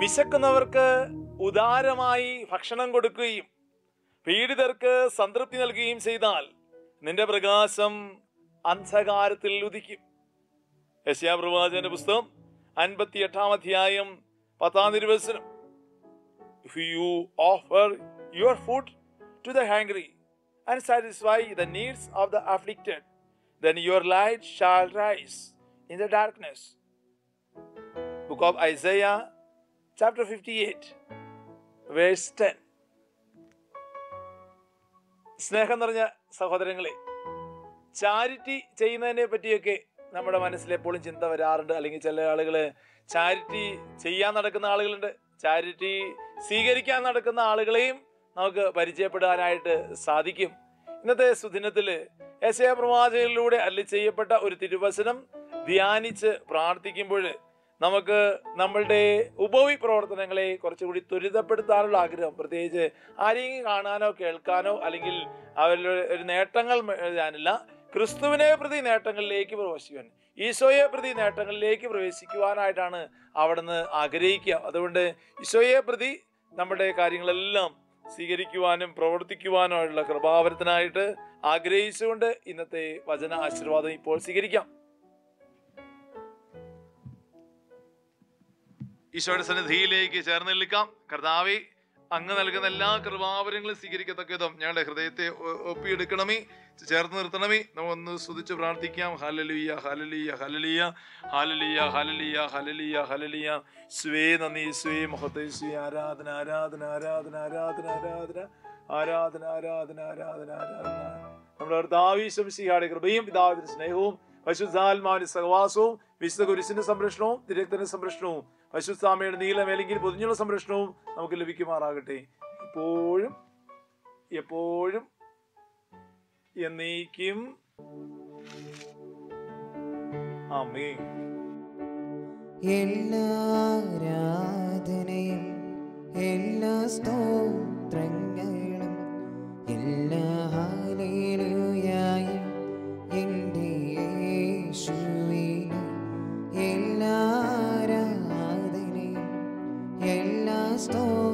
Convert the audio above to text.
വിശക്കുന്നവർക്ക് ഉദാരമായി ഭക്ഷണം കൊടുക്കുകയും പീഡിതർക്ക് സംതൃപ്തി നൽകുകയും ചെയ്താൽ നിന്റെ പ്രകാശം അന്ധകാരത്തിൽ ഉദിക്കും. യെശയ്യാ പ്രവാചകന്റെ പുസ്തകം 58 അധ്യായം 10 തിരുവചനം. If you offer your food to the hungry and satisfy the needs of the afflicted, then your light shall rise in the darkness. Book of Isaiah, chapter 58, verse 10. സ്നേഹം നിറഞ്ഞ സഹോദരങ്ങളെ, ചാരിറ്റി ചെയ്യുന്നതിനെ പറ്റിയൊക്കെ നമ്മുടെ മനസ്സിൽ എപ്പോഴും ചിന്ത വരാറുണ്ട്. അല്ലെങ്കിൽ ചില ആളുകൾ ചാരിറ്റി ചെയ്യാൻ നടക്കുന്ന ആളുകളുണ്ട്, ചാരിറ്റി സ്വീകരിക്കാൻ നടക്കുന്ന ആളുകളെയും നമുക്ക് പരിചയപ്പെടാനായിട്ട് സാധിക്കും. ഇന്നത്തെ സുദിനത്തിൽ യെശയ്യാ പ്രവാചകനിലൂടെ അരുളി ചെയ്യപ്പെട്ട ഒരു തിരുവചനം ധ്യാനിച്ച് പ്രാർത്ഥിക്കുമ്പോൾ നമുക്ക് നമ്മളുടെ ഉപവി പ്രവർത്തനങ്ങളെ കുറച്ചുകൂടി ത്വരിതപ്പെടുത്താനുള്ള ആഗ്രഹം, പ്രത്യേകിച്ച് ആരെയും കാണാനോ കേൾക്കാനോ അല്ലെങ്കിൽ അവരുടെ ഒരു നേട്ടങ്ങൾ എഴുതാനില്ല, ക്രിസ്തുവിനെ പ്രതി നേട്ടങ്ങളിലേക്ക് പ്രവേശിക്കുവാൻ, ഈശോയെ പ്രതി നേട്ടങ്ങളിലേക്ക് പ്രവേശിക്കുവാനായിട്ടാണ് അവിടുന്ന് ആഗ്രഹിക്കുക. അതുകൊണ്ട് ഈശോയെ പ്രതി നമ്മുടെ കാര്യങ്ങളെല്ലാം സ്വീകരിക്കുവാനും പ്രവർത്തിക്കുവാനുമുള്ള കൃപാവരത്തിനായിട്ട് ആഗ്രഹിച്ചുകൊണ്ട് ഇന്നത്തെ വചന ആശീർവാദം ഇപ്പോൾ സ്വീകരിക്കാം. ഈശോയുടെ സന്നിധിയിലേക്ക് ചേർന്ന് നിൽക്കാം. കർത്താവേ, അങ്ങ് നൽകുന്ന എല്ലാ കൃപാവരങ്ങളും സ്വീകരിക്കത്തക്കതും ഞങ്ങളുടെ ഹൃദയത്തെ ഒപ്പിയെടുക്കണമേ, ചേർത്ത് നിർത്തണമേ. നമുക്കൊന്ന് സ്തുതിച്ച് പ്രാർത്ഥിക്കാം. ഹല്ലേലൂയ, ഹല്ലേലൂയ, ഹല്ലേലൂയ, ഹല്ലേലൂയ, ഹല്ലേലൂയ, ഹല്ലേലൂയ, ഹല്ലേലൂയ. സ്വേ നന്ദി, സ്വേ മഹത്വ, സ്വേ ആരാധന, ആരാധന, ആരാധന, ആരാധന, ആരാധന, ആരാധന, ആരാധന, ആരാധന, ആരാധന. നമ്മുടെ കർത്താവേ ശംസിഹായുടെ കൃപയും പിതാവിന്റെ സ്നേഹവും പരിശുദ്ധാത്മാവിന്റെ സഹവാസവും വിശുദ്ധ കുരിശിന്റെ സംരക്ഷണവും തിരക്തന്റെ സംരക്ഷണവും പരിശുദ്ധാമ്മയുടെ നീലമേലെങ്കിൽ പൊതിഞ്ഞുള്ള സംരക്ഷണവും നമുക്ക് ലഭിക്കുമാറാകട്ടെ, ഇപ്പോഴും എപ്പോഴും എന്നേക്കും. ആമേൻ. എല്ലാ ആരാധനയും എല്ലാ സ്തോത്രങ്ങളും എല്ലാ ഹല്ലേലൂയയും എൻ്റെ യേശുവിന്. എല്ലാ ആരാധനയും എല്ലാ സ്തോത്രങ്ങളും